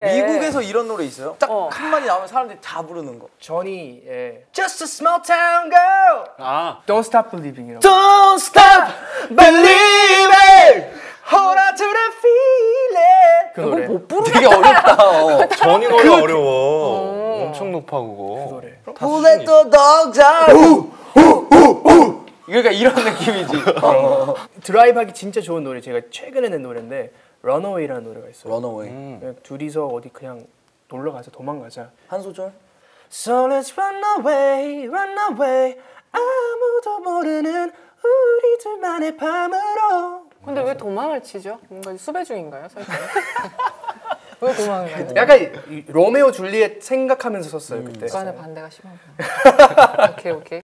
미국에서 이런 노래 있어요? 딱 한마디 나오면 사람들이 다 부르는 거. 저니의 Just a small town girl. Don't stop believing이라고. Don't stop believing. Hold on to the feeling. 그 노래. 못 부르. 되게 어렵다. 전이 노래 어려워. 엄청 높아 그거. 그 노래. Who let the dogs out? 그러니까 이런 느낌이지. 드라이브하기 진짜 좋은 노래. 제가 최근에 낸 노래인데 Runaway라는 노래가 있어요. Runaway. 그냥 둘이서 어디 그냥 놀러 가자, 도망가자. 한 소절. So let's run away, run away. 아무도 모르는 우리 둘만의 밤으로. 근데 왜 도망을 치죠? 뭔가 수배 중인가요, 설탕? 왜 도망을 가요? 약간 이 로메오 줄리엣 생각하면서 썼어요 그때. 그 안에 반대가 심하구나. 오케이.